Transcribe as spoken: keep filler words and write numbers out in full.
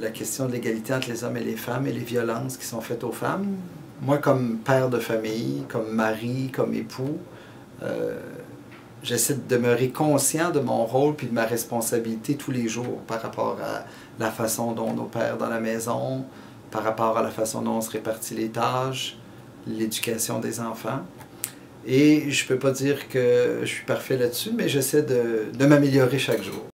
la question de l'égalité entre les hommes et les femmes et les violences qui sont faites aux femmes. Moi, comme père de famille, comme mari, comme époux, euh, j'essaie de demeurer conscient de mon rôle puis de ma responsabilité tous les jours par rapport à la façon dont on opère dans la maison, par rapport à la façon dont on se répartit les tâches, l'éducation des enfants. Et je ne peux pas dire que je suis parfait là-dessus, mais j'essaie de, de m'améliorer chaque jour.